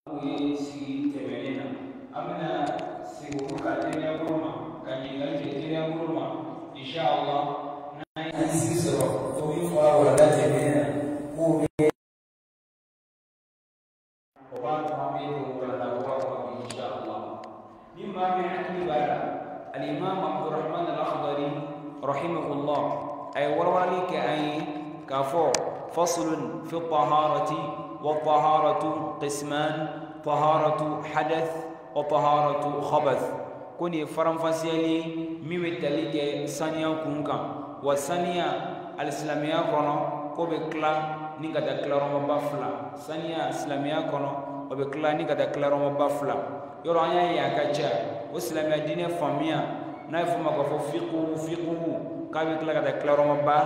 si temenena amna si buka tenya kurma kanjingal tenya kurma inshallah na si soro to yi fara wala temenena ko be ko ba ta me to wala ko inshallah mimma min akbara al-imam Abdurrahman al-Akhdari rahimahullah ay warwali ka ay kafo faslun fi at-taharati والطهارة قسمان طهارة حدث وطهارة خبث كوني فرنفاسيالي ميوي تاليك سانيا كونكا وسانيا الإسلامية كونو وبكلا نيكا دكلا روما بافلا سانيا إسلامية كونو وبكلا نيكا دكلا روما بافلا يورو أنيا ياكاتشا وإسلامية دينيا فاميا نايفوما كفو فيقو كابكلا دكلا روما با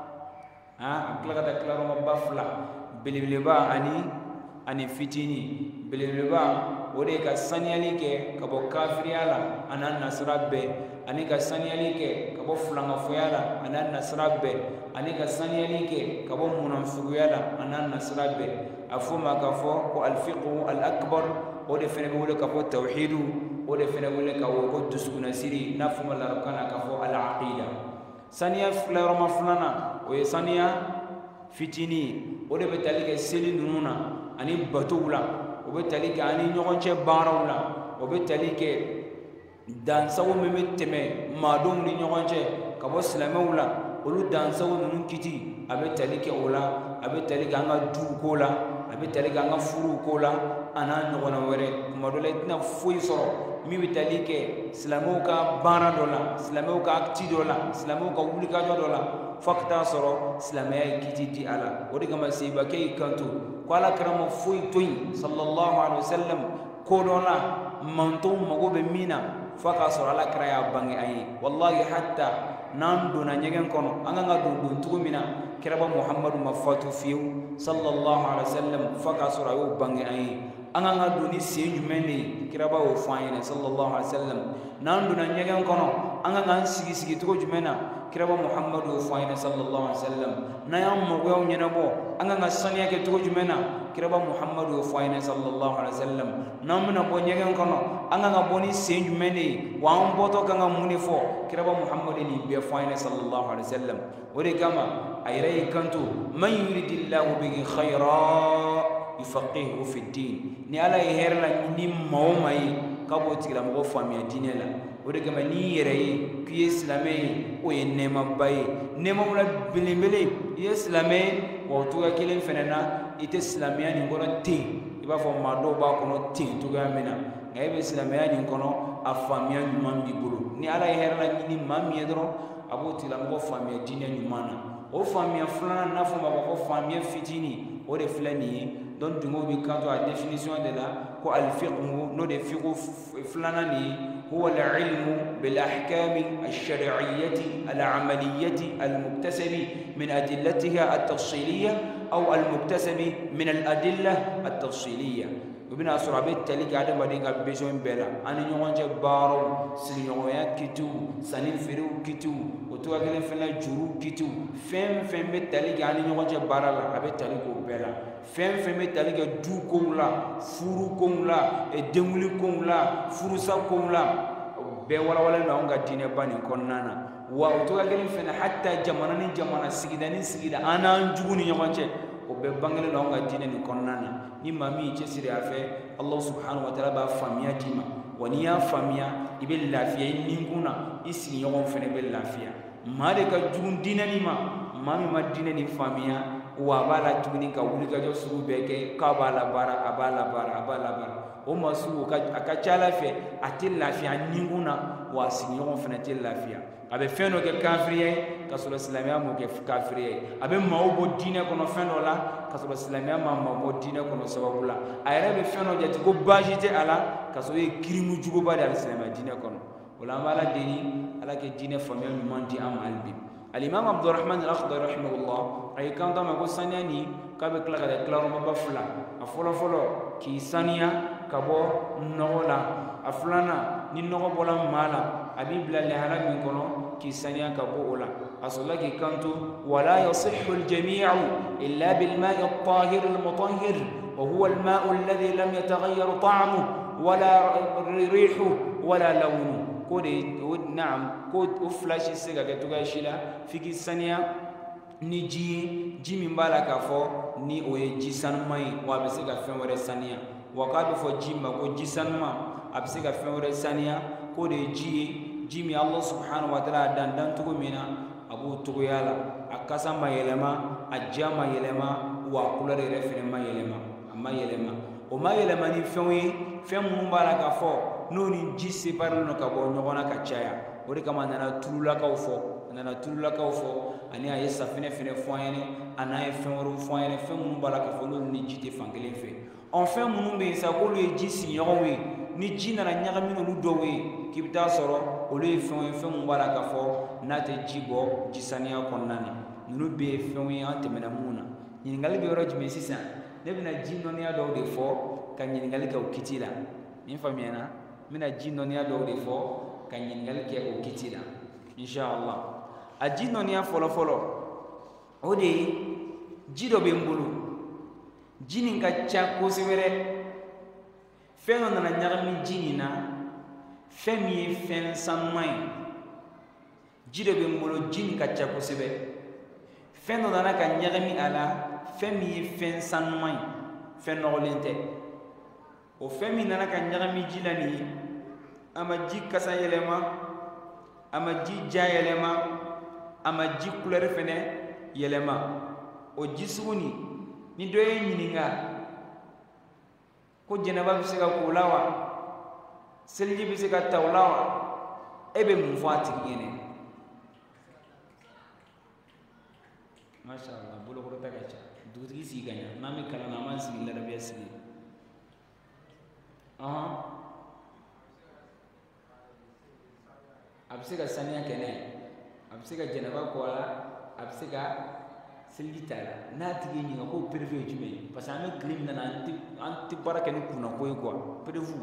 كلا دكلا روما بافلا belebeleba ani fitini belebeleba ode ka saniyali ke ka bo kafiriyala anan nasrabbe ani ka saniyali ke ka bo fulanga foyala anan nasrabbe ani ka saniyali ke ka bo munafiguyala anan nasrabbe afuma ka fo ko alfiqhu alakbar ode fene be wole ka fo tawhidu ode fene wole ka ko duskuna siri nafuma la kana ka fo alaqida saniya fula rama fulana o saniya fitini o de be tali ke seli nununa ani batowla o be tali ke ani ɲɔgɔncɛ baaraw la o be tali ke dansago min be tɛmɛ maadenw ni ɲɔgɔn cɛ ka bɔ silamɛw la olu dansago ninnu kiti a be tali kɛ o la a be tali kɛ an ka duw ko la a be tali kɛ an ka furuw ko la a n'a ɲɔgɔnna wɛrɛ tuma dɔ la i tɛna foyi sɔrɔ min be tali kɛ silamɛw ka baara dɔ la silamɛw ka acti dɔ la silamɛw ka wulikajɔ dɔ la fo ka taa sɔrɔ silamɛya ye kiti di a la o de kama sebakɛ y'i kanto ko ala kira ma foyi to yen sallallahu alaihi wasallam ko dɔ la mantow mago bɛ min na fo k'a sɔrɔ ala kira y'a bange an ye wallahi hatta n'an donna ɲɛgɛn kɔnɔ an kan ka don cogo min na kiraba muhammadu ma fatu fiyewu sallallahu alaihi wasallam fo k'a sɔrɔ a y'o bange an ye an kan ka don ni sen jumɛn de ye kiraba y'o fɔ an ɲɛna sallallahu alaihi wasallam n'an donna ɲɛgɛn kɔnɔ an kan k'an sigi cogo jumɛn na kiraba muhammadu y'o fɔ an ɲɛna sallallahu alaihi wasallam n'an y'an magoyaw ɲɛnabɔ an kan ka saniya kɛ cogo jumɛn na kiraba muhammadu y'o fɔ an ɲɛna sallallahu alaihi wasallam n'an bɛna bɔ ɲɛgɛn kɔnɔ an kan ka bɔ ni sen jumɛn de ye wa an bɔtɔ kan ka mun de fɔ kiraba muhammadu ye nin bɛɛ fɔ an ɲɛna sallallahu alaihi wasallam o de kama a yɛrɛ y'i kanto man yuridillahu bihi khayra yufaqihu fi din ni ala ye hɛrɛ la ni maa o maa ye k'a b'o tigilamɔgɔ faamuya diinɛ la o de kama n'i yɛrɛ ye k'i ye silamɛ ye o ye nɛɛmaba ye nɛɛma la belebele i ye silamɛ ye wa o cogoya kelen fɛnɛ na i tɛ silamɛya nin kɔnɔ ten i b'a fɔ maa dɔw b'a kɔnɔ ten cogoya min na nka e bɛ silamɛya nin kɔnɔ a faamuya ɲuman b'i bolo ni ala ye hɛrɛ la ɲini maa min ye dɔrɔn a b'o tigilamɔgɔ faamuya diinɛ ɲuman na o faamuya filanan n'a fɔ ma ko faamuya fitini o de filɛ nin ye donc dungo bi kanto a définition de la ko al-fiqhu no de fiqhu filanan ni huwa al-ilmu bil ahkam al-shar'iyyah al-amaliyyah al-muktasabi min adillatiha at-tafsiliyah aw al-muktasabi min al-adillah at-tafsiliyah bina sura be tali ga adam badin ga besoin bela ani ɲɔgɔn cɛ baaraw sigiɲɔgɔnya kitiw sanni feerew kitiw o toga kelen fɛnɛ juru kitiw fɛn fɛn bɛ tali kɛ ani ɲɔgɔn cɛ baara la a bɛ tali k'o bɛɛ la fɛn fɛn bɛ tali kɛ du kow la furu kow la denwuli kow la furusa kow la o bɛɛ walawalen don anw ka diinɛba nin kɔnɔna na wa o toga kelen fɛnɛ hatta jamana ni jamana sigida ni sigida an n'an jugu ni ɲɔgɔn cɛ o bɛɛ bangelen don anw ka diinɛ nin kɔnɔna na ni maa min y'i cɛsiri a fɛ Allah subhanahu wa ta'ala b'a faamuya d'i ma wa n'i y'a faamuya i bɛ lafiya i ninkun na i sigiɲɔgɔnw fɛnɛ bɛ lafiya maa de ka jugu diinɛ nin ma maa min ma diinɛ nin faamuya wa a b'a la tuguni ka wulikajɔ sugu bɛɛ kɛ k'a b'a labaara a b'a labaara a b'a labaara o maa sugu a ka ca Ala fɛ a tɛ lafiya a ninkun na wa a sigiɲɔgɔnw fɛnɛ tɛ lafiya a bɛ fɛn dɔ kɛ kafiriya ye ka sɔrɔ silamɛya m'o kɛ kafiriya ye a bɛ maaw bɔ diinɛ kɔnɔ fɛn dɔ la ka sɔrɔ silamɛya ma maaw bɔ diinɛ kɔnɔ sababu la a yɛrɛ bɛ fɛn dɔ jate ko baasi tɛ a la ka sɔrɔ o ye kirimu juguba de ye silamɛya diinɛ kɔnɔ o la an bɛ Ala deli Ala kɛ diinɛ faamuya ɲuman di an ma hali bi al-imam Abdurrahman al-Akhdari rahimahullah a y'i kanto a ma ko saniya nin k'a bɛ tila ka kɛ tilayɔrɔmaba fila a fɔlɔ k'i saniya ka bɔ nɔgɔ la a filanan ni nɔgɔ bɔla maa la a b'i bila lahala min kɔnɔ k'i saniya ka bɔ o la a sɔrɔla k'i kanto wala yasihhu al-jami'u illa bil-ma'i at-tahir al-mutahhir wa huwa al-ma'u alladhi lam yataghayyar ta'amuhu wala rihuhu wala lawnuhu ko de naam ko o flash se ka kɛ cogoya si la f'i k'i saniya ni ji ye ji min b'a la k'a fɔ ni o ye ji sanuman ye wa a bɛ se ka fɛn wɛrɛ saniya wa k'a bɛ fɔ ji ma ko ji sanuman a bɛ se ka fɛn wɛrɛ saniya ko de ye ji ye ji min Allah subhanahu wa ta'ala a dan cogo min na a b'o cogoya la a kasa ma yɛlɛma a ja ma yɛlɛma wa a couleur yɛrɛ fɛnɛ ma yɛlɛma a ma yɛlɛma o ma yɛlɛma ni fɛnw ye fɛn minnu b'a la k'a fɔ n'o ni ji séparé don ka bɔ ɲɔgɔn na ka caya o de kama a nana tululakaw fɔ ani a ye safinɛ fɛnɛ fɔ an ɲɛnɛ a n'a ye fɛn wɛrɛw fɔ an ɲɛnɛ fɛn minnu b'a la k'a fɔ n'olu ni ji tɛ fan kelen fɛ fɛn minnu bɛ yen sa k'olu ye ji sigiɲɔgɔnw ye ni ji nana ɲagami n'olu dɔw ye k'i bɛ taa sɔrɔ olu ye fɛnw ye fɛn minnu b'a la k'a fɔ n'a tɛ ji bɔ ji saniya kɔnɔna na ninnu bɛɛ ye fɛnw ye an tɛmɛna mun na ɲininkali bɛ yɔrɔ jumɛn sisan ne bɛna ji nɔniya dɔw de fɔ ka ɲininkali kɛ o kiti la nin faamuyana n bɛna ji nɔniya dɔw de fɔ ka ɲininkali kɛ o kiti la inshallah a ji nɔniya fɔlɔfɔlɔ o de ye ji dɔ bɛ n bolo ji nin ka ca kosɛbɛ fɛn dɔ nana ɲagami ji nin na fɛn min ye fɛn sanuman ye ji dɔ bɛ n bolo ji nin ka ca kosɛbɛ fɛn dɔ nana ka ɲagami a la fɛn min ye fɛn sanuman ye fɛn nɔgɔlen tɛ o fɛn min nana ka ɲagami ji la nin ye a ma ji kasa yɛlɛma a ma ji ja yɛlɛma a ma ji couleur fɛnɛ yɛlɛma o ji sugu ni dɔ ye ɲininka ko jɛnɛba bɛ se ka k'o la wa seliji bɛ se ka ta o la wa e bɛ mun fɔ a tigi ɲɛnɛ masha Allah bolokɔrɔta ka ca dugutigi sigi ka ɲa n'an bɛ kalan na an b'an sigi ladabiya sigi a bɛ se ka saniya kɛ n'a ye a bɛ se ka jɛnɛba kɔ a la a bɛ se ka seliji t'a la n'a tigi ye ɲininka ko prévu ye jumɛn ye parce que an bɛ tile min na an tɛ baara kɛ ni kunnako ye quoi prévu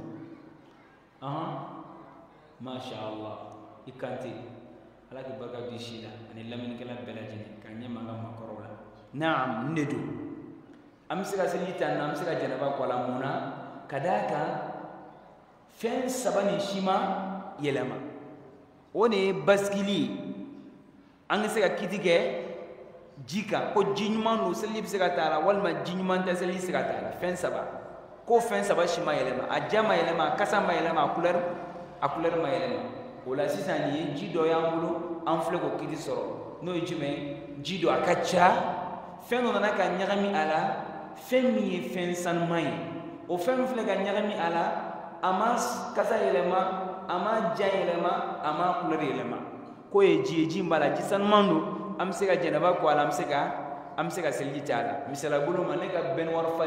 masha Allah i Kante ala k'i barika don i si la ani lamɛnnikɛla bɛɛ lajɛlen k'a ɲɛ man ka maakɔrɔw la naam nin de don an bɛ se ka seliji ta na an bɛ se ka jɛnɛba kɔ a la mun na ka d'a kan fɛn saba nin si ma yɛlɛma o de ye basikili ye an ka se ka kiti kɛ ji kan ko ji ɲuman don seliji bɛ se ka t'a la walima ji ɲuman tɛ seliji bɛ se ka t'a la fɛn saba ko fɛn saba si ma yɛlɛma a ja ma yɛlɛma a kasa ma yɛlɛma a couleur ma yɛlɛma o la sisan nin ye ji dɔ y'an bolo an filɛ k'o kiti sɔrɔ n'o ye jumɛn ji dɔ a ka ca fɛn dɔ nana ka ɲagami a la fɛn min ye fɛn sanuman ye o fɛn min filɛ ka ɲagami a la a ma kasa yɛlɛma a ma ja yɛlɛma a ma couleur yɛlɛma k'o ye ji ye ji min b'a la ji sanuman don an bɛ se ka jɛnɛba ko a la an bɛ se ka seliji ta a la misaliya bolo ma ne ka baignoire fa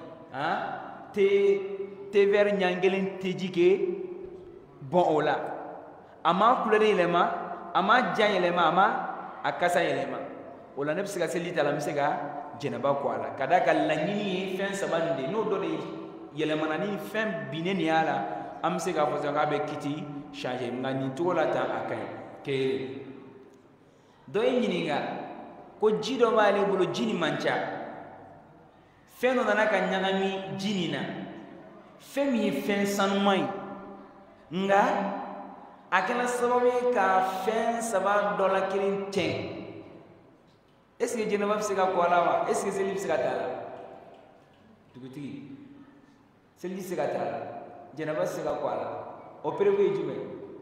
ji thé vert ɲan kelen tɛ ji kɛ bɔn o la a ma couleur yɛlɛma a ma ja yɛlɛma a ma a kasa yɛlɛma o la ne bɛ se ka seliji ta a la n bɛ se ka jɛnɛba ko a la ka d'a kan laɲini ye fɛn saba nin de ye n'o dɔ de yɛlɛmana ni fɛn binnen nin y'a la an bɛ se k'a fɔ k'a bɛ kiti changer nka nin cogo la tan a ka ɲi kelen dɔ ye ɲininka ko ji dɔ b'ale bolo ji nin man ca fɛn dɔ nana ka ɲagami ji nin na fɛn min ye fɛn sanuman ye nka a kɛra sababu ye ka fɛn saba dɔ la kelen tiɲɛ est-ce que jɛnɛba bɛ se ka ko a la wa est-ce que seliji bɛ se ka t'a la dugutigi seliji bɛ se ka t'a la jɛnɛba bɛ se ka ko a la o prévu ye jumɛn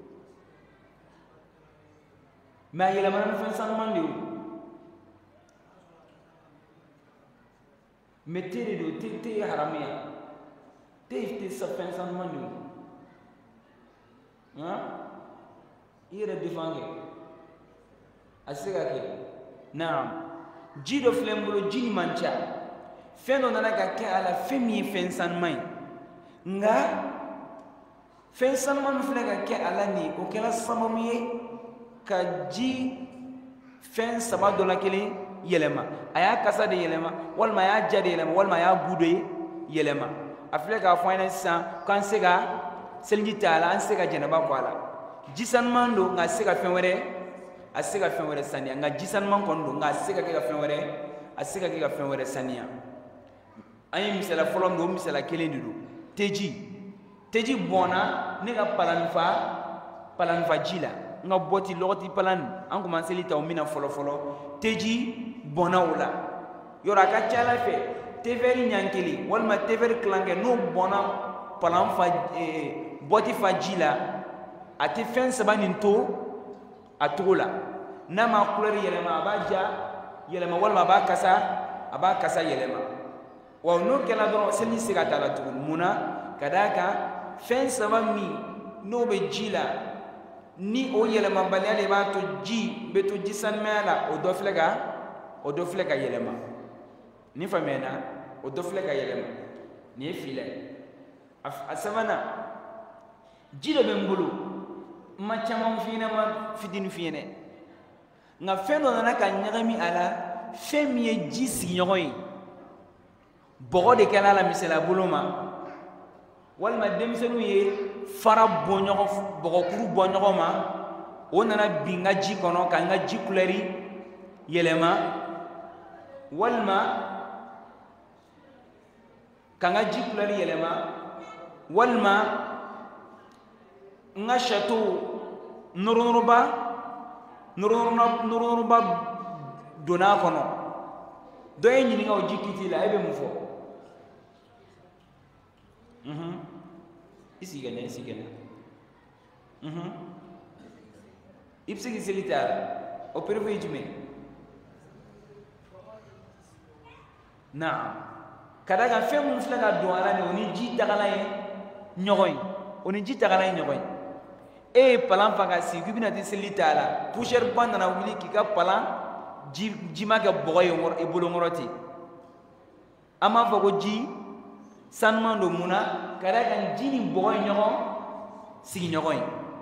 mais a yɛlɛmana ni fɛn sanuman de ye mais te de don te ye haramuya te sa fɛn sanuman de ye i yɛrɛ défend kɛ a tɛ se ka kɛ naam ji dɔ filɛ n bolo ji nin man ca fɛn dɔ nana ka kɛ a la fɛn min ye fɛn sanuman ye nka fɛn sanuman min filɛ ka kɛ a la nin o kɛra sababu ye ka ji fɛn saba dɔ la kelen yɛlɛma a y'a kasa de yɛlɛma walima a y'a ja de yɛlɛma walima a y'a gu de yɛlɛma a filɛ k'a fɔ an ɲɛna sisan k'an se ka seliji ta a la an se ka jɛnɛba ko a la ji sanuman don nka a se ka fɛn wɛrɛ asika fen wɛrɛ saniya nga jisan man kon do nga asika ke ka fen wɛrɛ saniya ayi misala fɔlɔ do misala kelen de do teji bona ne ka palanfa ji la nga bɔti lɔgɔti palan an commencé li taw mina fɔlɔ teji bona wala yɔrɔ a ka ca ala fɛ tefɛri ɲankeli walima tefɛri kilankɛ n'o bɔnna palanfa bɔti fa ji la a tɛ fɛn saba nin to a togo la n'a ma couleur yɛlɛma a b'a ja yɛlɛma walima a b'a kasa yɛlɛma wa n'o kɛra dɔrɔn seli se ka taa la tuguni munna ka d'a kan fɛn saba min n'o bɛ ji la ni o yɛlɛmabaliya de b'a to ji bɛ to ji sanumaya la o dɔ filɛ ka yɛlɛma ni faamuya na o dɔ filɛ ka yɛlɛma nin ye fila ye a sabanan ji dɔ bɛ n bolo n ma caman f'i ɲɛna ma fitinin f'i ɲɛna nka fɛn dɔ nana ka ɲagami a la fɛn min ye ji sigiɲɔgɔn ye bɔgɔ de kɛra a la misaliya bolo ma walima denmisɛnninw ye fara bɔ ɲɔgɔn bɔgɔkuru bɔ ɲɔgɔn ma o nana bin n ka ji kɔnɔ ka n ka ji kulɛri yɛlɛma walima ka n ka ji kulɛri yɛlɛma walima n ka chateau nɔrɔnɔrɔba donna a kɔnɔ dɔ ye ɲininka o ji kiti la e bɛ mun fɔ i sigi kɛnɛ i bɛ se k'i seli ta o prévu ye jumɛn naam ka d'a kan fɛn minnu filɛ ka don a la nin o ni ji tagala ye ɲɔgɔn ye e ye palan fa ka sigi k'i bɛna t'i seli ta la poussière ba nana wuli k'i ka palan ji ma kɛ bɔgɔ ye i bolonkɔrɔ ten an b'a fɔ ko ji sanuman don mun na ka d'a kan ji ni bɔgɔ ye ɲɔgɔn sigiɲɔgɔn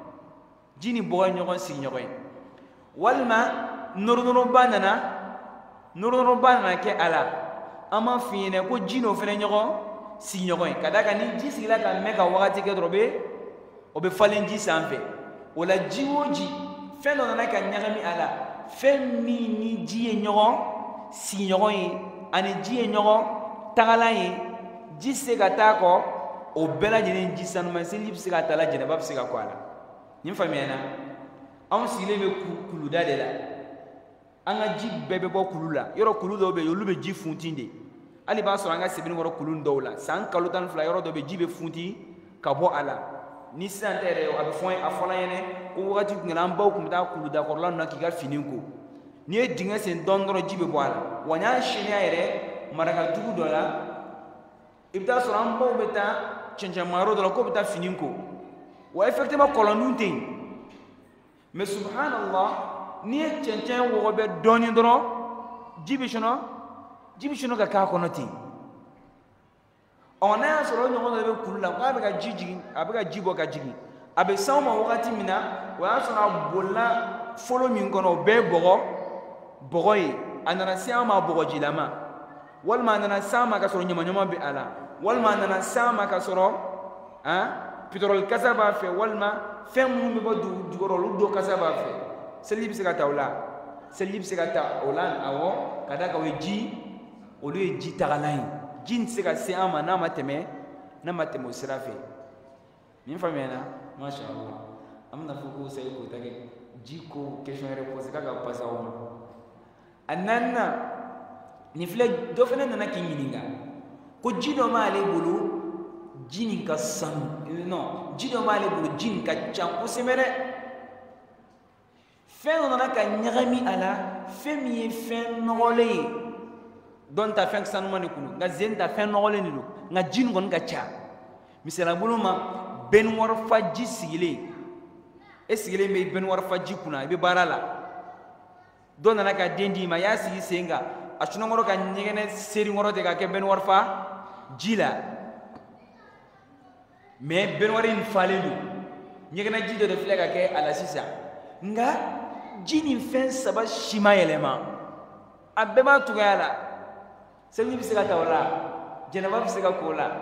ye walima nɔrɔnɔrɔba nana kɛ a la an b'a f'i ɲɛna ko ji n'o fana ɲɔgɔn sigiɲɔgɔn ye ka d'a kan ni ji sigila ka mɛn ka wagati kɛ dɔrɔn o bɛ falen ji sanfɛ o la ji o ji fɛn dɔ nana ka ɲagami a la fɛn min ni ji ye ɲɔgɔn sigiɲɔgɔn ye ani ji ye ɲɔgɔn tagalan ye ji se ka taa kɔ o bɛɛ lajɛlen ji sanuma seli bɛ se ka taa la jɛnɛba bɛ se ka kɔ a la nin faamuya na anw sigilen bɛ kuluda de la an ka ji bɛɛ bɛ bɔ kulu la yɔrɔ kulu dɔw bɛ yen olu bɛ ji funti de hali b'a sɔrɔ an ka sebenikɔrɔ kulu dɔw la san kalo 12 yɔrɔ dɔ bɛ ji bɛ funti ka bɔ a la ni sisan tɛ yɛrɛ a bɛ fɔ a fɔla ɲɛnɛ ko wagati tun kɛra an baw tun bɛ taa kuludakɔrɔla ninnu na k'i ka fini ko n'i ye dingɛ sen dɔɔnin dɔrɔn ji bɛ bɔ a la wa n y'a seniya yɛrɛ marakadugu dɔ la i bɛ taa sɔrɔ an baw bɛ taa cɛncɛnmayɔrɔ dɔ la k'o bɛ taa fini ko wa effectivement kɔlɔnninw tɛ yen mais subhanallah n'i ye cɛncɛn wɔgɔbɛ dɔɔnin dɔrɔn ji bɛ sɔnɔ ka k'a kɔnɔ ten n'a y'a sɔrɔ o ɲɔgɔn dɔ bɛ kulu la k'a bɛ ka ji jigin a bɛ ka ji bɔ ka jigin a bɛ s'anw ma wagati min na o y'a sɔrɔ a bolila folo min kɔnɔ o bɛɛ ye bɔgɔ ye a nana se an ma bɔgɔjilama walima a nana se an ma ka sɔrɔ ɲamaɲama bɛ a la walima a nana se an ma ka sɔrɔ pétrole kasa b'a fɛ walima fɛn minnu bɛ bɔ jukɔrɔ olu dɔ kasa b'a fɛ seli bɛ se ka taa o la awɔ ka d'a kan olu ye ji tagalan ye ji tɛ se ka se an ma n'a ma tɛmɛ o sira fɛ nin faamuya na masha Allah an bɛna fɔ ko sayi k'o ta kɛ ji ko question yɛrɛ pose k'a ka pase aw ma a naaninan nin filɛ dɔ fana nana k'i ɲininka ko ji dɔ b'ale bolo ji nin ka sanu ji dɔ b'ale bolo ji nin ka ca kosɛbɛ dɛ fɛn dɔ nana ka ɲagami a la fɛn min ye fɛn nɔgɔlen ye dɔn ta fɛn sanuman de kun nka zen ta fɛn nɔgɔlen de don nka ji nin kɔni ka ca misaliya bolo ma bɛniwarifa ji sigilen e sigilen bɛ bɛniwarifa ji kunna i bɛ baara la dɔ nana ka den d'i ma i y'a sigi sen kan a sunɔgɔrɔ ka ɲɛgɛnɛ seri kɔrɔ de ka kɛ bɛniwarifa ji la mais bɛniwari in falen don ɲɛgɛnɛ ji dɔ de filɛ ka kɛ a la sisan nka ji nin fɛn saba si ma yɛlɛma a bɛɛ b'a cogoya la seli bɛ se ka ta o la jɛnɛba bɛ se ka k'o la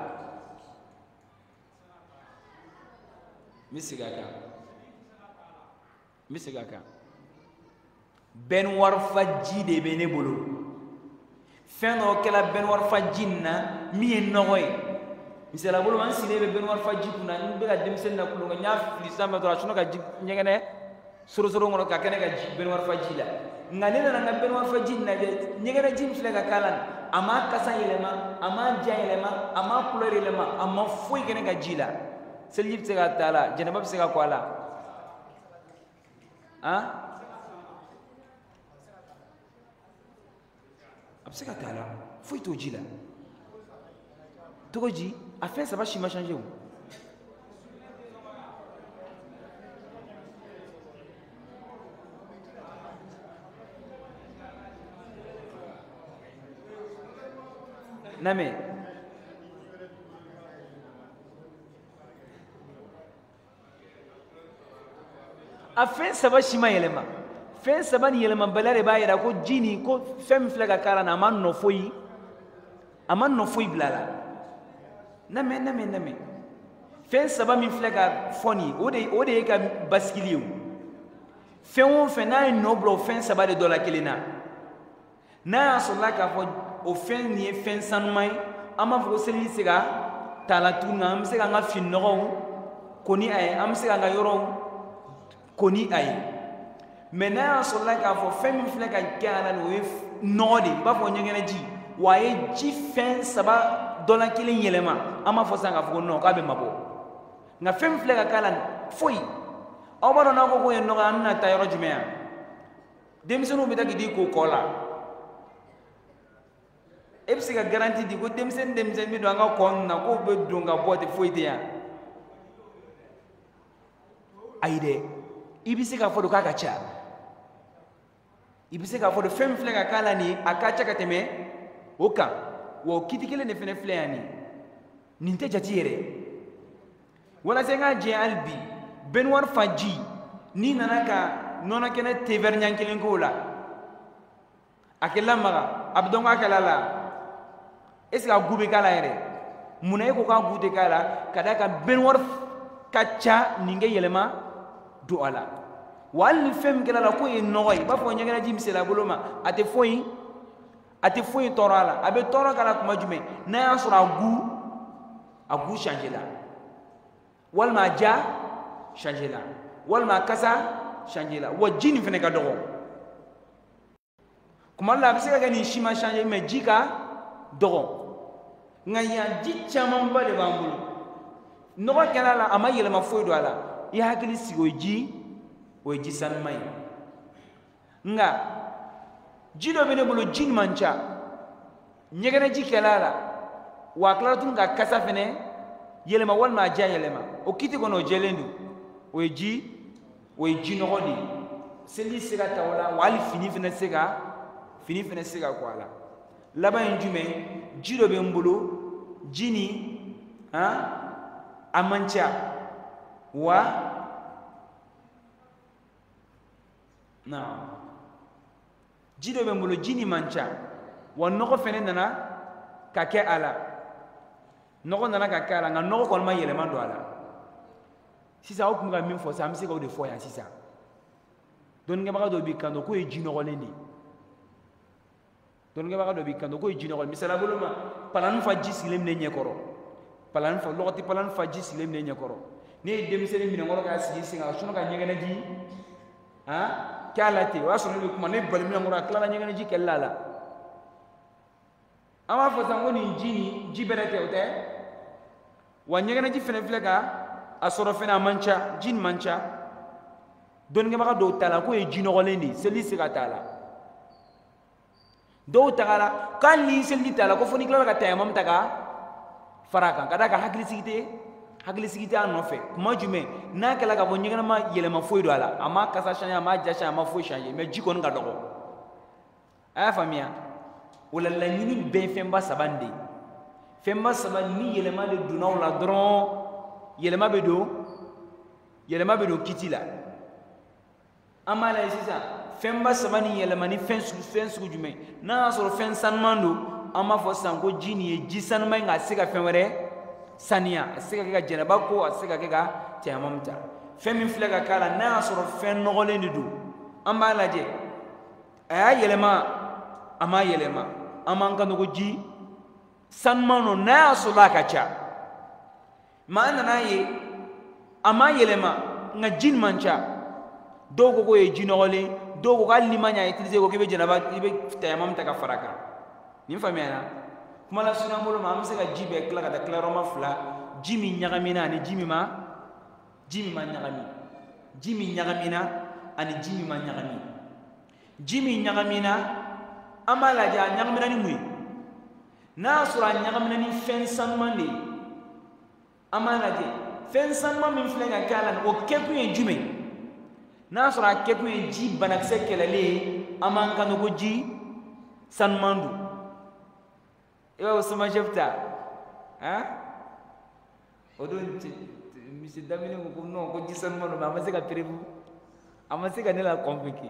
n bɛ segin a kan ben warfa ji de be ne bolo fen o kala ben warfa jinna mi en noy misala bolo man sile be ben warfa ji kuna ni be ga demsen na kulunga nya filisa ma dora suno ga nyegene suru ngono ka kene ga ben warfa ji la ngalena na ben warfa ji na de nyegene jim fle ga kalan ama kasa yelema ama ja yelema ama couleur yelema ama foy kene ga jila selib se ga tala janaba se ga kwala ha abse ga tala foy to jila to ji a fait ça va changer où name a fen saba shima yelema fen saba ni yelema balare ba yira ko jini ko fem flaga kala na man no foyi blala name fen saba min flaga foni ode ka baskiliu fen won fen na no blo fen saba de dola kelina na sola ka fo o fen ni fen sanmai ama fo seli siga talatuna am siga nga fin no koni ay am siga nga yoro koni ay mena sola ka fo fen mi fle ka kana no nodi ba fo nyengena ji waye ji fen saba dola kilin yelema ama fo sanga fo no ka be mabo nga fen fle ka kala foi awbaro na ko no ga na tayro jumea demsenu bi tagi di ko kola ebsi ga garantie di ko demsen mi do nga kon na ko be do nga bote foite ya aide ibisi ka fodo ka cha ibisi ka fodo fem fle ga kala ni akacha ka teme oka wo kitikele ne fene fle yani ninte jatiere wala senga je albi benwar faji ni nanaka nona kene tever nyankelen ko la akela maga abdonga kalala est-ce que gube kala yere munay ko ka gude kala kada ka benwar kacha ninge yelema do ala wal fem kala la ko e noy ba fo nyagala jim sela boloma ate foyi torala abe toro kala kuma jume na asura agu changer la wal ma ja changer la wal ma kasa changer la wa jini fene ka dogo kuma la bise ga ni shima changer me jika dogo ngaya ji chama mbale bambulu no ba kala la ama yele ma foy do ala ya hakili sigo ji san mai nga jido bene bulu jin mancha nyegene ji kala la wa kala tun ga kasa fene yele ma wal ma ja yele ma o kiti kono jelendu o ji no godi seli siga tawla wal fini fene siga ko ala laba njume jido be mbulu jini amancha wa na jido be mbulu jini mancha wa noko fene nana kake ala noko nana kake ala nga noko kon ma yele mando ala sisa o kunga min fo sa mi se ko de fo ya sisa don nga ba do bi kando ko e jino ko lendi don nga ba do bi kando ko e jino ko misala boloma palan fa jisilem ne nyekoro palan fa lokoti palan fa jisilem ne nyekoro ne dem sele mi ngoro ga sigi singa suno ga nyegene ji kalati wa suno be kuma ne bal mi ngoro kala nyegene ji kellala ama fo sango ni jini jiberete ote wa nyegene ji fene flega asoro fena mancha jin mancha don nga ba do tala ko e jino ko lendi seli siga tala do tagala kan li seli tala ko foni kala ka tayamam taga faraka kada ka hakili sigite an nofe kuma jume na kala ka bonye na ma yele ma foido ala ama kasa shanya ma jasha ma foi changer mais jiko nga dogo aya famia wala la nyini be femba sabande femba sabani yele ma de dunaw la dron yele ma be do kitila amala sisa femba sabani yele mani fensu jume na so fen sanmando ama fo sanko jini e jisan mai nga siga fenwere sania siga ga jenaba ko siga ga tiamamta femi flega kala na so fen no golendi du amala je aya yelema ama yelema aman kan ko ji sanmano na sula kacha maana naye ama yelema nga jin mancha dogo ko e jinole dogo ga limanya itilize ko kebe janaba ibe tayamam ta ka faraka ni famiana kuma la suna molo ma amse ga jibe kala ga kala roma fla jimi nyagamina ni jimi ma nyagami jimi nyagamina ani jimi ma nyagami jimi nyagamina amala ja nyagamina ni muy na sura nyagamina ni fen sanmande amala je fen sanman min flenga kala o keku en jume na sura keku en ji banak sekelale aman kan ko ji sanmandu ewa usuma jefta ha odon misi damine ko no ko ji sanmandu ma masika prevu amasika ne la compliqué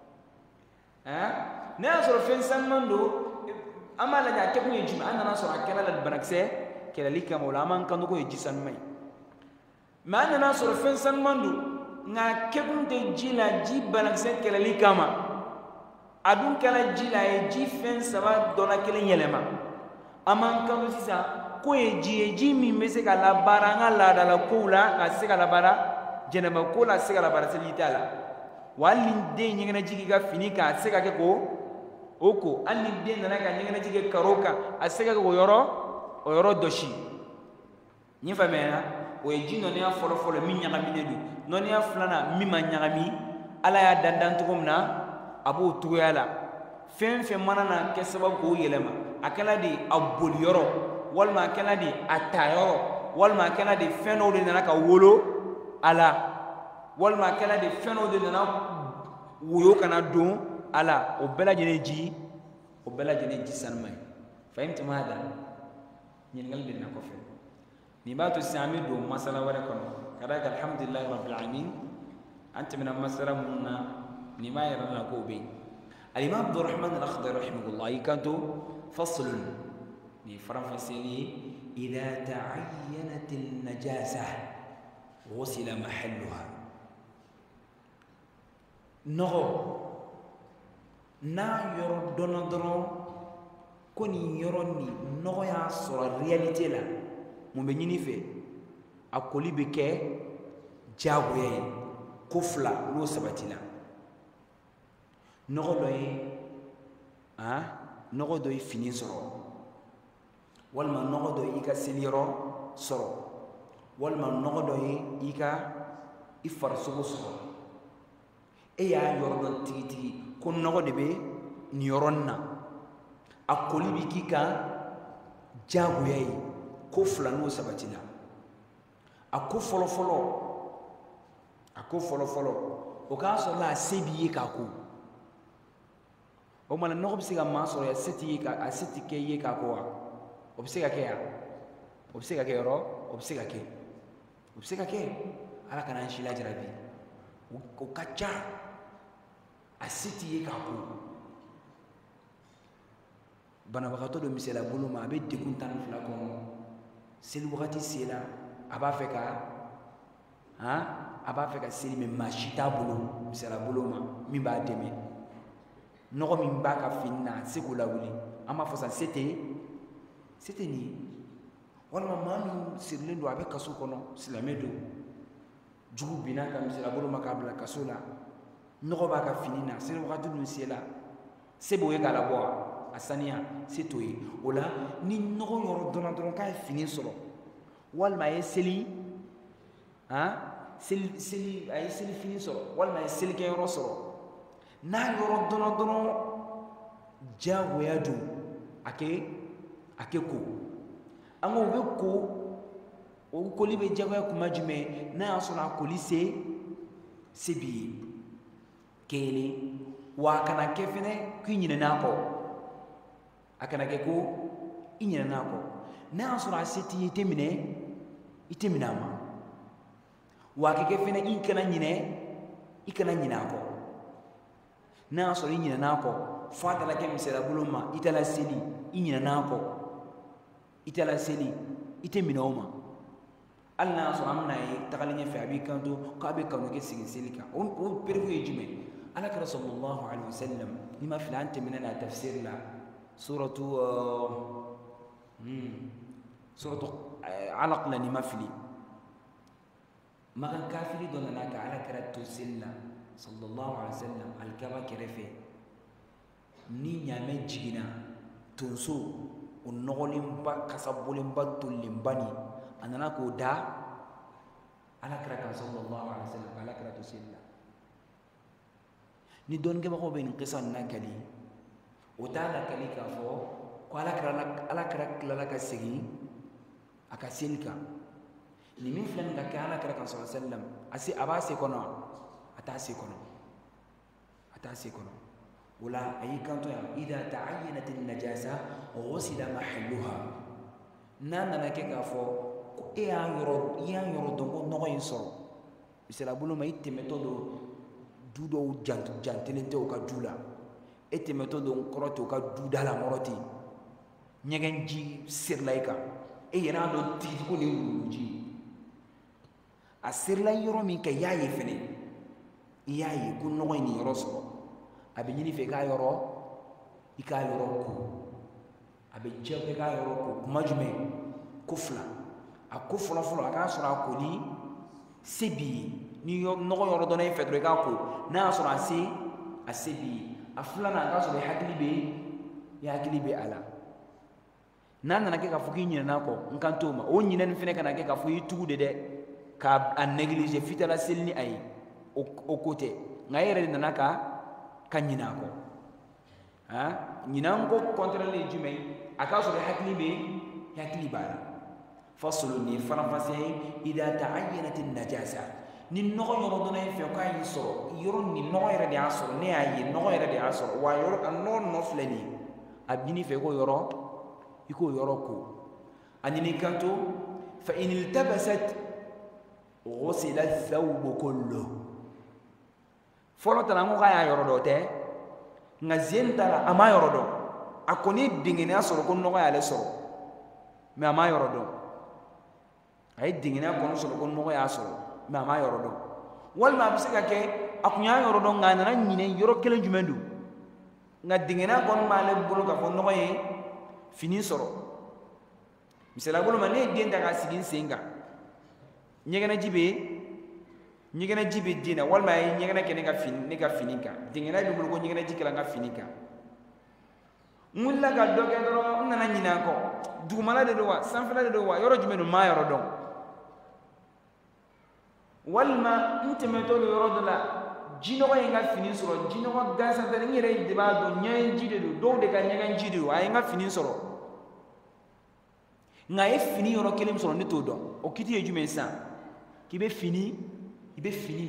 ha na sura fen sanmandu amala ja keku en jume anana sura kala la banak se kelali kamola aman kan ko ji sanmai mana na sura fen sanmandu nga kebun de jila ji balakse kelali kama adun kala jila e ji fen saba dona kelen yelema aman kanu sisa ko e ji mi mese kala baranga la dala kula nga se kala bara jenema kula se kala bara selitala walin de nyengena jigi ga finika se ka ke ko oko alin de na ga nyengena jigi karoka aseka ko yoro doshi ni famena o e jino ne afolo folo min nyagami du non ya flana mi man nyagami ala ya dandan tukumna abu tuyala fen manana ke sabab ko yelema akala di abul yoro wal ma akala di atayoro wal ma akala di feno de naka wolo ala wal ma akala di feno de nana wuyo kana don ala o bela jene ji sanmai fahimtum hada ngal de na ko fe ni ba to sami do masala wala kono kadaka alhamdulillah rabbil alamin anta min masara munna ni ma yarana ko be al-imam Abdurrahman al-Akhdari rahimahullah ikanto fasl ni faram fasili idha ta'ayyanat an-najasah ghusila mahalluha no na yoro donodoro koni yoro ni no ya sura réalité la mo be ñini fe akoli be ke jagoye kufla lo sabatila nogo doy fini soro walma nogo doy ika seliro soro walma nogo doy ika ifar sugo soro e ya yordo tigi ko nogo de be ni yoronna akoli bi kika jagoye kufla lo sabatila ako folo folo o ka so la sebi ka ko o mala no bisiga ma so ya seti ka a seti ke ye ka ko o bisiga ke ya o bisiga ke ro o bisiga ke ala kana shila jarabi o kacha a seti ye ka ko bana bakato do misela buluma be dekuntan fla ko sel wakati sela aba feka seli me mashita bulu misala buluma mi ba deme nogo mi ba ka finna sekula wuli ama fosa c'était ni wala mami sirle do abe kaso kono silamedo jugu bina ka misala buluma ka bla kasula nogo ba ka finina sel wakati dun sela sebo ye kala bo asania setoyi ola ni nogo yoro donan ka fini solo walma ye seli seli ay seli fini soro walma ye seli ke yoro soro na yoro dono jago ya du ake ko ango be ko o ko libe jago ya kuma jume na so na ko lise sebi kele wa kana kefene kwinyina nako akana ke ko inyina nako na so na seti itemina ma wa ke fene ikana nyina ko na so nyina nako fata la ke misela buluma itala seli inyina nako itala seli itemina oma alna so amna e takalinya fe abi kanto ka be kanu ke sigi selika on perfu e jume على رسول الله عليه وسلم لما في الأنت مننا تفسير لا سورة علق لما في لي ما كان كافر دون أنك على كرة تسلنا صلى الله عليه وسلم الكبا كرفه ni nyame jigina tonso o nogolimba kasabolimba tolimbani anana ko da ala kira kan sallallahu alaihi wasallam ala kira to silla ni don ge bako ben qisan nakali o ta la kali ka fo ko ala kira la ka sigi aka silka ni min flan ga ka ala kira kan sallallahu alaihi wasallam asi abase kono atasi kono ولا أي كانتو إذا تعينت النجاسة غسل محلها نانا نكيكا فو إيان يرو دونغو نغو ينصر مثلا بلو ما يتمتو دودو جانتلنتو كا دولا يتمتو دو كروتو كا دودالا مرتي نيغن جي سير لايكا إينا دو تيكو نيوجي أسير لا يرو مين كا ياي فني ياي كو نغو يني يرو abe nyini fe ka yoro ika yoro ko abe je fe ka yoro ko kuma jume kufla akufla fulo aka sura ko ni sebi ni yo no yoro do na fe dre ka ko na sura si asebi afla na ka sura hakili be ala nana na ke ka fuki nyina na ko nkanto ma o nyina ni fe kana ke ka fu yitu de ka an négliger fitala selni ay o côté ngayere na ka kanyina ko nyina ko contrôler jumay aka so hakili bara fasluni farafasi ida ta'ayyanat an-najasa ni nogo yoro dona fe ko ay so yoro ni nogo yere de asoro ne ay nogo yere de asoro wa yoro an no fleni abini fe ko yoro iko yoro ko anini kanto fa in iltabasat ghusila ath-thawb kulluhu folo tana ngo kaya yoro do te nga zentala ama yoro do akoni dingene asoro ko no kaya le so me ama yoro do ay dingene ko no so ko no kaya asoro me ama yoro do wal ma bisika ke akunya yoro do nga na nyine yoro kelen jumendu nga dingene ko ma le bulu ka ko no kaya fini soro misala bulu ma ne denta ka sigin senga nyegena jibe dina walma nyegena kene ga finika dingena bi bulu ko nyegena jikala nga finika mulla ga doge doro nana nyina ko dugumala de dowa sanfala de dowa yoro jumenu ma yoro don walma intemeto yoro dola jino ko nga fini soro jino ko gasa de ngire de ba do nyen jide do de ka nyega jide ay nga fini soro nga e fini yoro kelem soro ni to do o kiti e jumen sa kibe fini ibe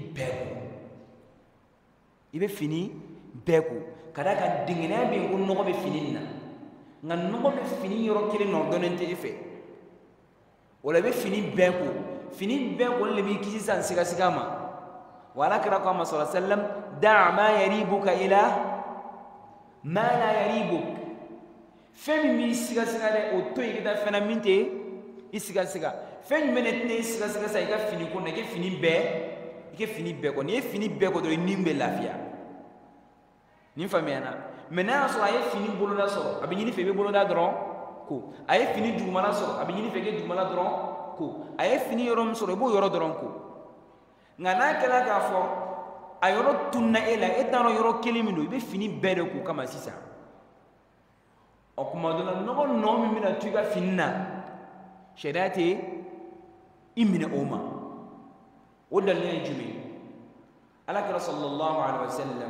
fini beku kada ka dingena be ko no be fini na ngan no be fini yoro kele no donente efe wala be fini beku le bi kisi san siga ma wala kara ko sallallahu alaihi wasallam da' ma yaribuka ila ma la yaribuk femi mi siga de o to yida fena minte isiga femi menetne siga sa iga fini ko na ke fini be ko ni fini be ko do nimbe lafia ni famiana mena so ay fini bolo da so abi ni febe bolo da dron ko ay fini jumala so abi ni fege jumala dron ko ay fini yorom so bo yoro dron ko ngana kala ka fo ayoro tunna ela etaro yoro kelimindo be fini be de ko kama sisa o kuma do no mi mina tuga finna shedati imina oma ودل يجمي على صلى الله عليه وسلم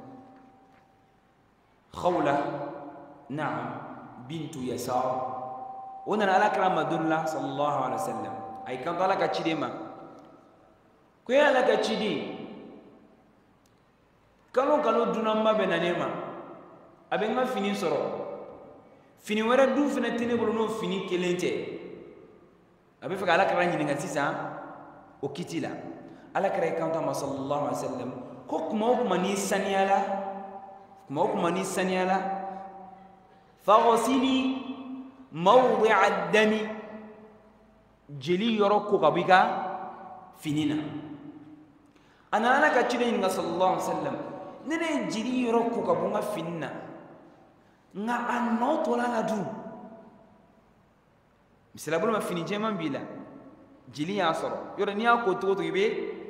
خولة نعم بنت يسار ونن على كلام الله صلى الله عليه وسلم أي كان طالك تشديما كويا لك تشدي كانوا دونا ما بيننا أبين ما فيني سرو فيني ورا دو فيني تني بلونو فيني كلينتي أبين فكالك راني نعسيسا okitila ala kare kanta ma sallallahu alaihi wasallam hukma ni saniala faghsili mawdi'a ad-dami jeli yoroko kabika finina ana ka cire ni sallallahu alaihi wasallam nene jiri yoro ku ka bunga finna nga anno to la du misala bulu ma fini jema bila jili ya soro yoro ni ako to ibe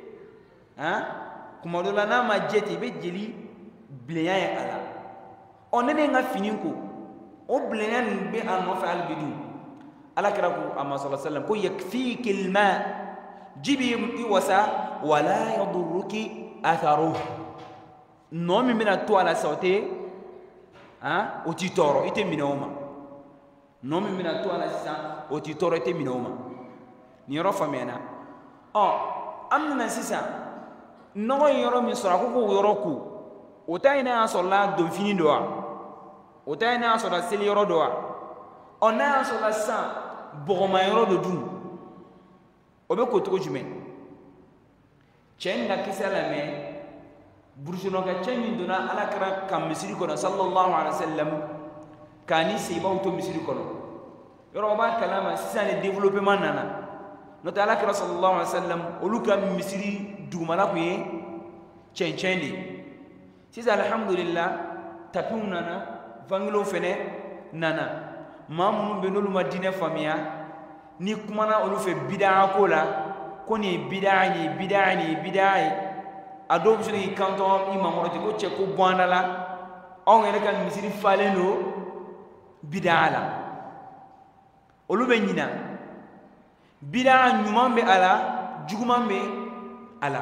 kuma dola na ma jeti be jili bleya ya ala onene nga fini ko o bleya ni be anno fa al bidu ala kiraku amma sallallahu alaihi wasallam ko yakfiki alma jibi iwasa wala yadurruki atharuhu nomi mina to ala saute o ti toro ite minoma nomi mina to ala sa o ti toro ite minoma ni ro famena amna sisa no yoro mi sora ko yoro ku o tayna asola do fini doa o tayna asola sel yoro doa ona asola sa bogoma yoro do dum obe ko to jume chen na kisala me burjuno ka chen duna ala kara kam misiri kono sallallahu alaihi wasallam kani seba to misiri kono yoro ba kalama sisane développement nana no ta ala kara sallallahu alaihi wasallam oluka misiri dugumala ku ye chen chen di sisa alhamdulillah tapun nana vanglo fene nana mamu be nolu madina famia ni kumana olu fe bid'a ko la ko ni bid'a ado bisu ni kanto imam rote ko che ko bondala on ngere kan misiri faleno bid'a la olu be nyina bid'a nyumambe ala jugumambe ala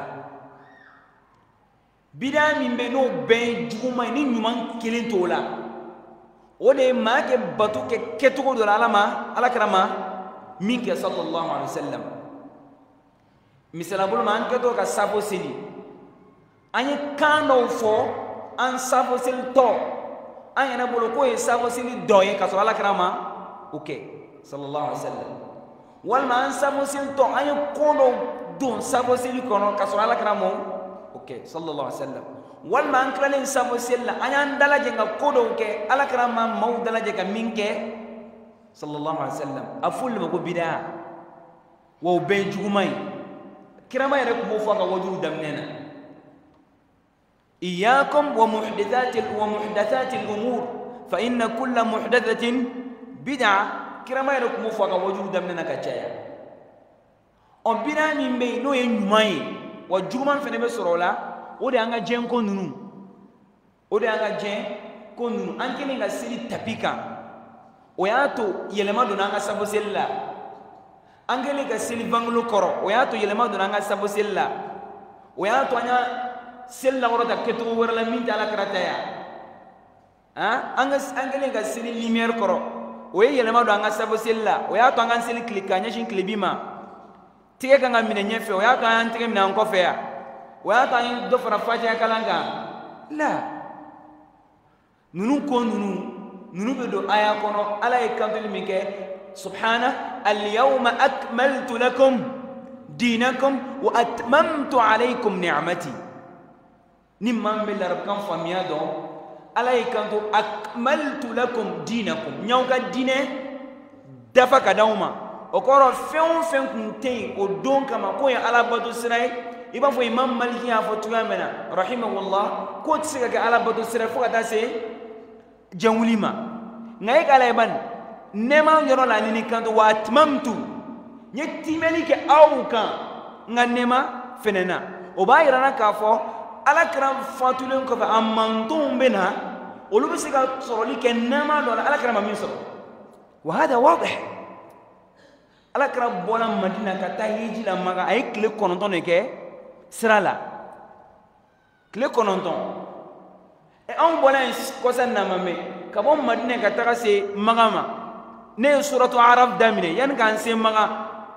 bid'a mimbe no be juguma ni nyuman kelen to la o de ma ke batu ke ketugo do ala ma ala karama min ke sallallahu alaihi wasallam misala bul man ke to ka sabo sini anye kando fo an sabo sil to anye na bolo ko e sabo sili doye ka so ala karama okay sallallahu alaihi wasallam wal ma an sabo sil to anye kono don sabo sili kono ka so ala karama okay sallallahu alaihi wasallam wal ma an kralen sabo silla anye andala je nga kodo ke ala karama maudala je ka minke sallallahu alaihi wasallam aful ma ko bid'a wo be jugumai kirama yare ko fo ka wajuru damnena iyyakum wa muhdathatil umur fa inna kulla muhdathatin bid'a kirama yare ko fo ka wajuru damnena ka caya on bid'a min be no ye nyumai wa juguman fene be sorola o de anga jen ko nunu an kini nga sili tapika o yato yelema do nanga sabo sella angele ga sili banglo koro o yato yelema do nanga sabo sella o yato anya sella gorota keto wala min dala karataya angele ga sili lumière koro o yelema do nanga sabo sella o yato anga sili klikanya shin klibima tige kanga mine nyefe o yato anya tige mina nkofe ya o yato anya do fara faja kalanga la nunu ko nunu be do aya kono ala e kantul minke subhana al yawma akmaltu lakum dinakum wa atmamtu alaykum ni'mati nimman be larab kan famiya do ala e kanto akmaltu lakum dinakum nyawka dine dafa kadawma o koro fen kunte o don kama ko ya ala badu sirai iba fo imam maliki ya fo tuamena rahimahullah ko tsiga ga ala badu sirai fo kata se jawlima ngai kala ban nema yoro la ni kanto wa atmamtu nyeti melike auka nganema fenena o ba irana kafo ala kram fatulen ko fa amantum bina olu bisiga soroli ken nema do ala kram min so wa hada wadih ala kram bola madina ka tahiji la maga ay kle kononton ke sirala kle kononton e on bola ko san na mame ka bon madina ka taga se magama ne suratu araf damine yan kan se maga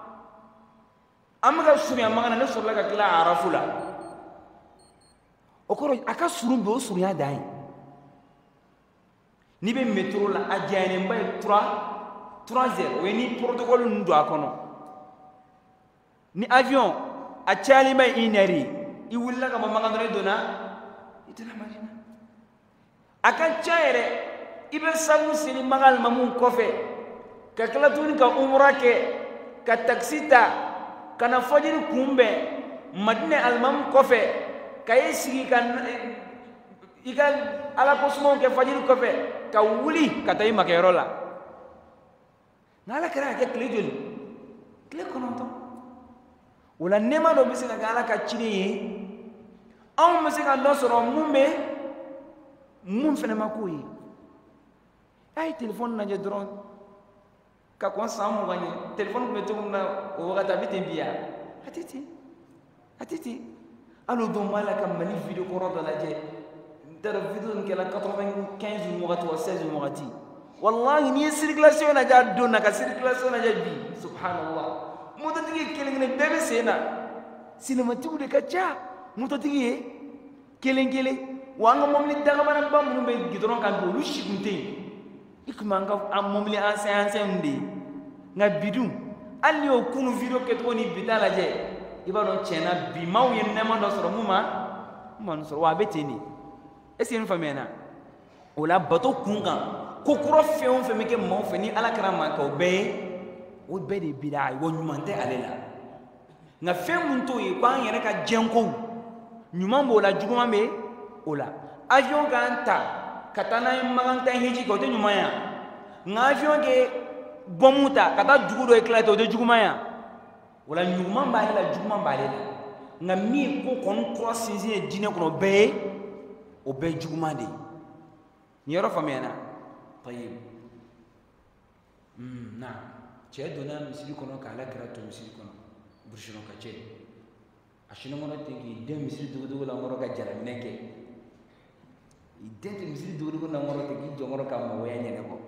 amma suri maga ne surla ka kila arafula okoro aka suru do suru ya dai ni be metro la ajane mbay 3-0 weni protocole ndo akono ni avion a chali mai inari i wulla ka maga no dona itana madina akan chaire ibe sabu sini magal mamun kofe ka kala tuni ka umra ke ka taksita kana fajiri kumbe madina almam kofe ka yesigi kan ika ala ko sumo ke fajiri ko fe ka wuli ka tay makero la ngala kara ke kile joli kile kononto wala nema do bisi ka ala ka chini aw musika do soro mumbe mum fene makuyi ay telephone na je drone ka kon samu ganye telephone ko metum na o gata bitin biya atiti alo do malaka mani video ko rodo la je dara video nke la 95 mois ou 16 mois wallahi ni circulation na ja do na ka circulation na ja bi subhanallah muto tigi kelengene bebe sena cinématique de kacha muto tigi kelengele wanga momli daga mana bam be gidron kan do lu shigunte ikmanga am momli ancien ndi nga bidu alli o kunu video ke to ni bidala je ibano chena bi maw yen nema do soro muma man soro wa beteni esi famena ola bato kunga kokoro feon fe meke mo fe ni ala karama ka o be de bidai wo nyumante alela nga fe muntu yi kwa yere ka jenko nyumambo la juguma me ola avion ganta katana maganta hiji ko de nyumaya nga avion ke bomuta kata jugudo eklate de jugumaya wala nyumamba la juguma balela nga mi ko kon croiser dine ko be o be juguma de ni yoro famena tayib na che dona misiri kono kala karato misiri kono burshino ka che ashino mono tegi de misiri dugu la ngoro ka jara neke idente misiri dugu la ngoro tegi jongoro ka mo waya nyene ko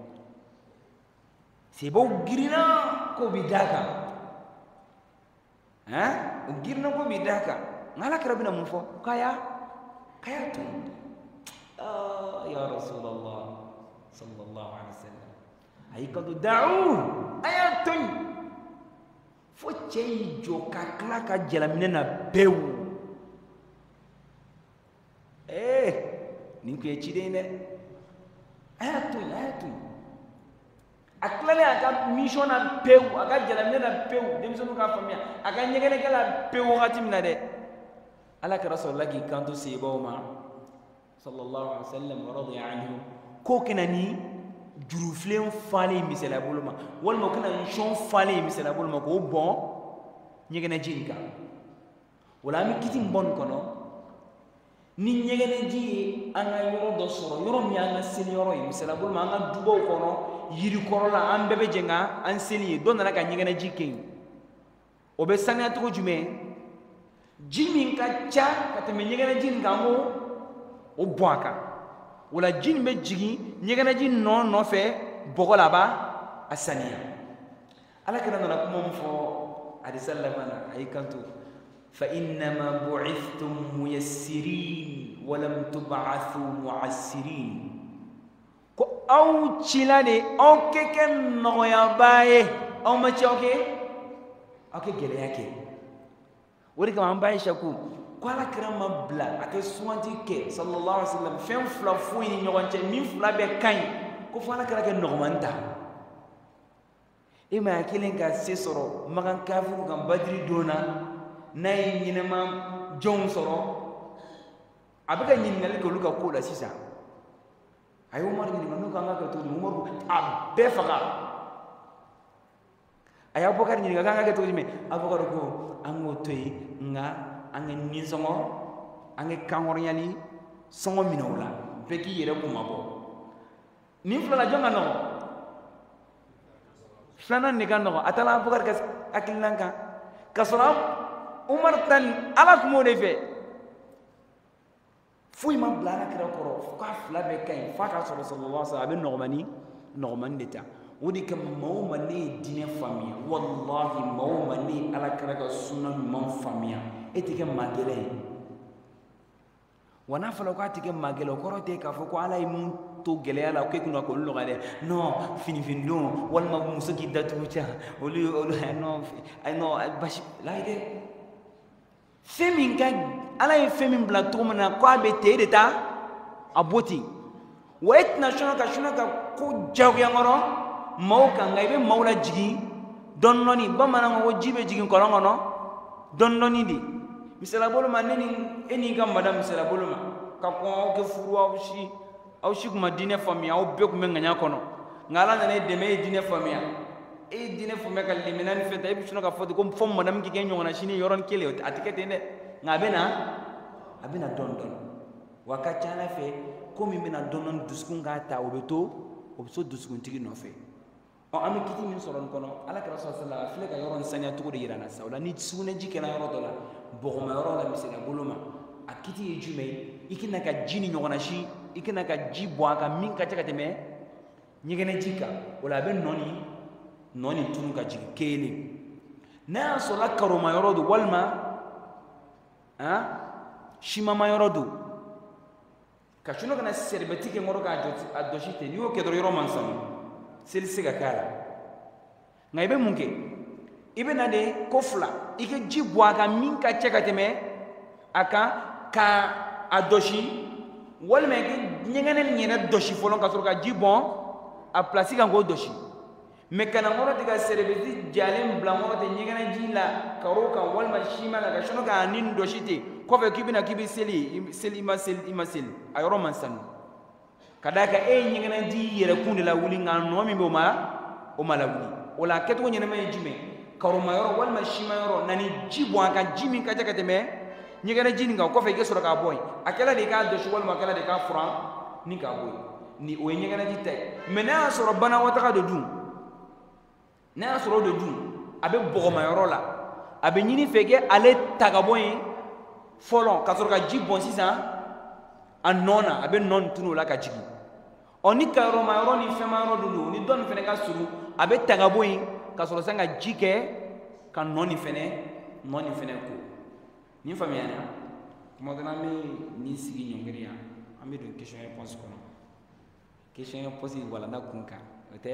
sebo girina ko bidaka o girina ko bidaka ngala karabina mufo kaya to ya rasulullah sallallahu alaihi wasallam ay kadu da'u ayatun fo cey jo ka kala ka jalamine na bew ni ko ci de ne ayatun aklale aka mission na bew aka jalamine na bew dem so ka famia aka nyegene kala bew ngati mina de ala ka rasulullah ki kanto sebo ma sallallahu alaihi wasallam wa radiya anhu ko kenani juruflen fale misela boluma wal mo kana shon fale misela boluma ko bon nyegene jinka wala mi kitim bon kono ni nyegene ji anga yoro do soro yoro mi anga seni yoro misela boluma anga dubo kono yiri korola an bebe jenga an seni don na ka nyegene ji ken o be sanya to jume jimin ka cha ka te nyegene jin ngamo o boaka wala jin be jigi nyegana jin no fe bogola ba asaniya ala kana na kuma mfo adi sallamana ay kantu fa inna ma bu'ithtum muyassirin wa lam tub'athu mu'assirin ko aw chilane aw keken no ya baye aw ma choke gele yake wori kama baye shaku kwala krama bla ate suwanti ke sallallahu alaihi wasallam fem fla fu ni nyonche min fla be kan ko fala kala ke normanta e ma kilen ka sesoro magan kafu gam badri dona nay nyinama jon soro abuka nyinnal ko luka ko la sisa ay umar ni ngano ka ngaka to umar abbe faga ay abubakar ni ngaka ngaka to me abubakar ko ango toy nga ange ni songo ange kangor nyali songo minawla peki yere kuma bo ni fula jonga no flana ni kan no atala bukar kas akilanka kasra umar tan ala kumo de fe fuy ma blana kira koro ka fla be kay fa ka sallallahu alaihi wasallam norman deta wodi kam mawmani dine famia wallahi mawmani ala kira ka sunan man famia etike magele wana fala ko atike magele ko rote ka fo ko ala imun to gele ala ko kuno ko lo gale no fini findo wal ma musa gidatu cha oli no ay no bashi laide femin ka ala femin bla to mana ko abete deta aboti wait na shona ka ko jaw ya ngoro maw ka ngaibe mawla jigi donnoni bamana ngo jibe jigi ko ngono donnoni di misala boluma neni eni kam madam misala boluma ka ko ke furu aw shi kuma dine famiya aw be kuma nganya kono ngala nane deme dine famiya dine famiya ka liminani feta e bishino ka fodi ko fom madam ki genyo na shini yoron kele atikete ne ngabena abina don wakachana fe komi mina donon duskun ga ta obeto obso duskun tigi no fe o ami kiti min soron kono ala ka rasul sallallahu alaihi wasallam yoron sanya to ko de yirana sawla ni sune jike na yoro dola bogoma yoro la misela buluma akiti ejume ikina ka jini nyogona shi ikina ka jibo aka min ka taka teme nyigene jika wala ben noni tunu ka jiki kele na sola karoma yoro do walma shima mayoro do ka shuno kana serbeti ke ngoro ka adoshite ni o ke do yoro mansam silsiga kala ngaibe munke ibe na de kofla ike jibwa ka min ka cheka teme aka ka adoshi wal me ke nyengane nyena doshi folon ka sur ka jibon a place ka ngo doshi me kana ngoro diga serbeti jalem blanco de nyengane jila karo ka wal ma shima ka shuno ka nin doshite ko fe kibina kibi seli imasel ayoro mansam kadaka nyingana di yere kunde la wuli ngal no mi boma o mala wuli wala keto nyene may jime karuma yoro wal ma shima yoro nani jibwa ka jimi ka jakate me nyigana jini nga ko fe ge sura ka boy akela de ka do shwal ma kala de ka fran ni ka boy ni o nyigana di tay mena so rabbana wa ta'ala du na so do du abe bogoma yoro la abe nyini fege ale taga boy folon ka sura ka jibon sisa anona abe non tunu la ka jigi oni ka yoro ma yoro ni fema yoro dulu ni don fene ka suru abe taga boy ka sura sanga jike ka noni fene ko ni famiyana mo dana me ni sigi nyongriya ambe do question réponse kono question réponse wala na kunka ote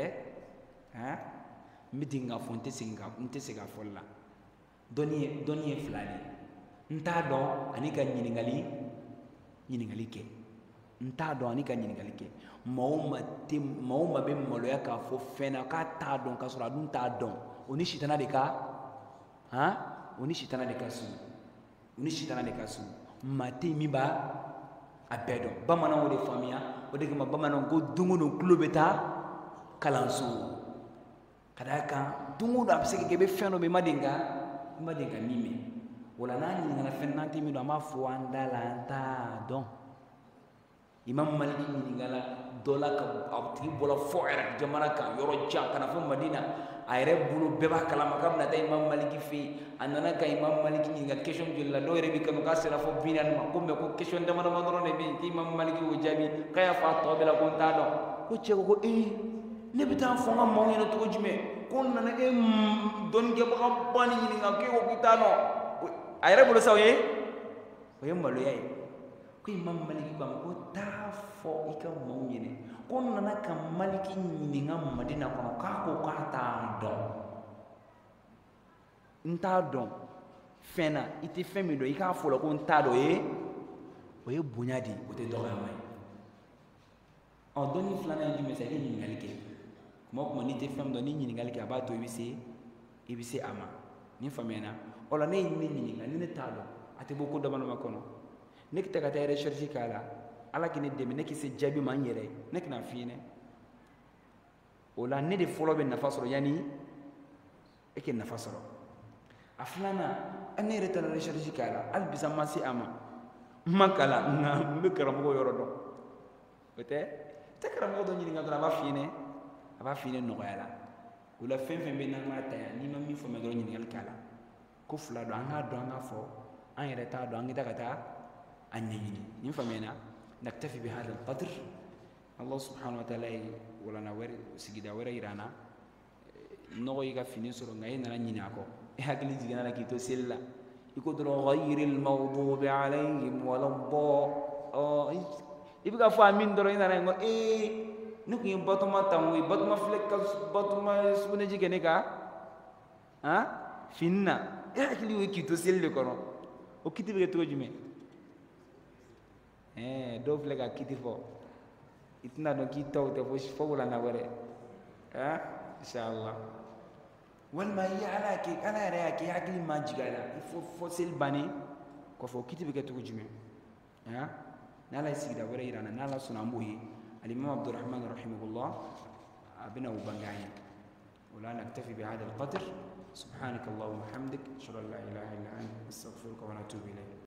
midinga fonte singa nte siga folla doni flani nta do anika nyingali ke nta do anika nyingali ke mauma be malo ya ka fo fena ka ta don ka sura dun ta don oni shitana de ka oni shitana de kasu mate mi ba abedo bamana wo de famia o de ma bamana go dungu no klubeta kalanso kadaka dungu da pse ke be feno be madinga mime wala nani ngana fennanti mi do ma fo andala anta don imam maliki ni ngala dola ka abti bola fo'era jamana ka yoro ja kana fo madina ayre bulu beba kala makam na tay imam maliki fi anana ka imam maliki ni ngal question jilla do re bi kanu ka sera fo binan ma ko me ko question de mana manoro ne bi imam maliki o jabi kaya fa to bela ko ta do ko che ko ne bitan fo ngam mo ngeno to jume kon na don ge ba bani ni ngam ke ko kitano ayre bulu sawe o yemalo yayi ko imam maliki ko ta fo ika mo ngene kon na ka maliki ni ngam madina ko ka ta don nta don fena ite femi do ika fo lo ko nta do o ye bunyadi o te do mai o doni flana ndi mesa ke ni ngalike mo ni te fem do ni ngalike abato ibise ama ni famena ola ne ni ngali ne talo ate boko do manama kono nek ta kata recherche kala ala kini demi nek se jabi man yere nek na fine ola ne de folo be nafasoro yani eke nafasoro aflana anere ta recherche kala albisa masi ama makala na mbekara mo yoro do bete takara mo do ni ngado aba fine no yala ola fenfen be na mata ya ni mami fo me do ni ngal kala ko fula do anga fo an yere ta do anga kata anyini ni famena naktafi bi hada alqadr Allah subhanahu wa ta'ala wala na wari sigida wara irana no yiga fini soro ngai na nyini ako e hakili jigana la kito sella iko do ghayril maghdubi alayhim wala dha ibiga fa min do ina ngo nuku batuma tamwi batuma flekal batuma subune jigene ka finna e hakili wi kito selle kono o kiti be to jume do flega kiti fo itna do ki tawte fo wala na wore inshallah wal ma yala ki ana re ki hakili ma jigala fo sel bani ko fo kiti be to jume نالا يسيدا ولا يرانا نالا سنامبوه الإمام عبد الرحمن رحمه الله أبنه بنغاين ولا نكتفي بهذا القدر. سبحانك اللهم وبحمدك أشهد أن لا إله إلا أنت أستغفرك ونتوب إليك.